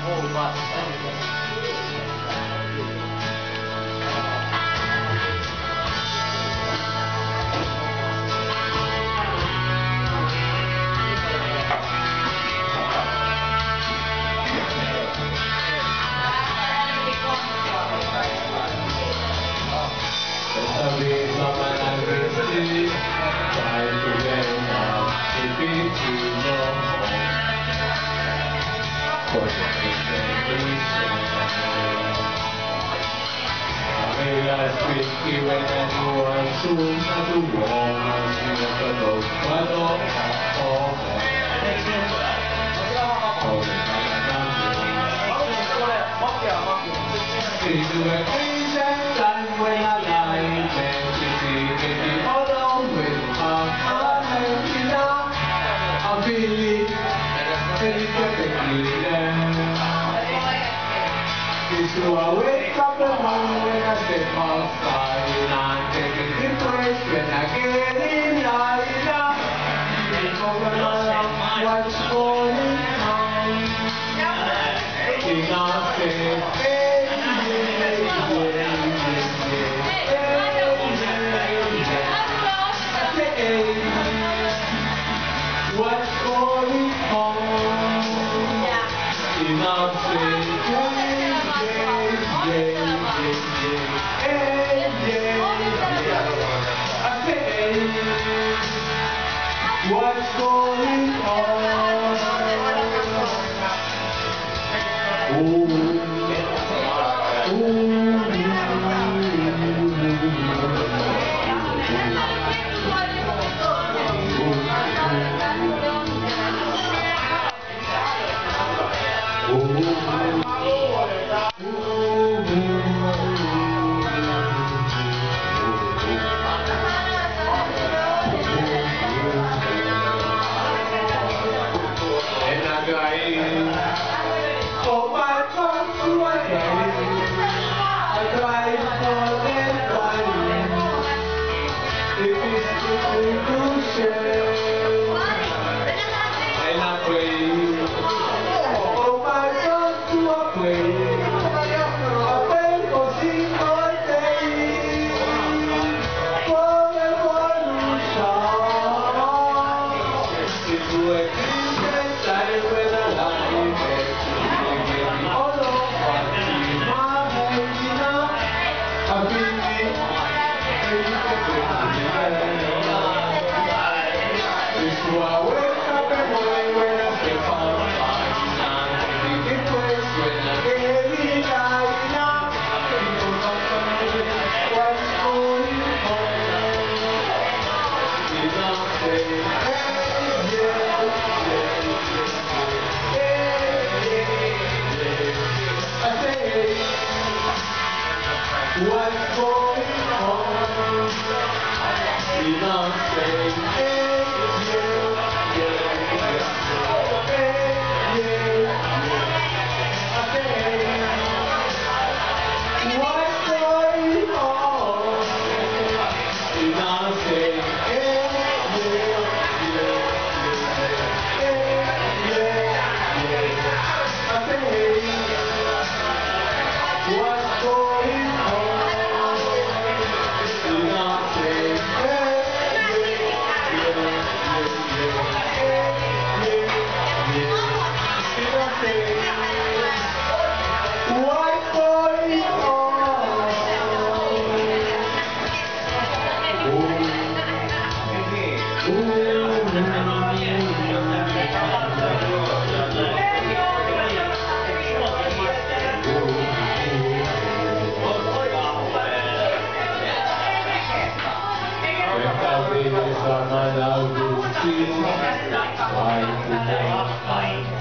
Tricky when anyone soon as the wall must be up the road. Why don't when I lie and you see me alone with my heart I'm feeling very perfectly there. It's true, I wake up the morning when I step outside and I'm taking the place when I get in line up. It's over what's going on. It's not safe. What's going on? Enough what's going on? Oh my God, to my head, I tried for that one. It is to share, and I pray. Oh my God, to a play, I pray for single day, for evolution. It's a different time when I lie. What's going on? We don't say what's going on? We don't say what's going on? We don't say my love is why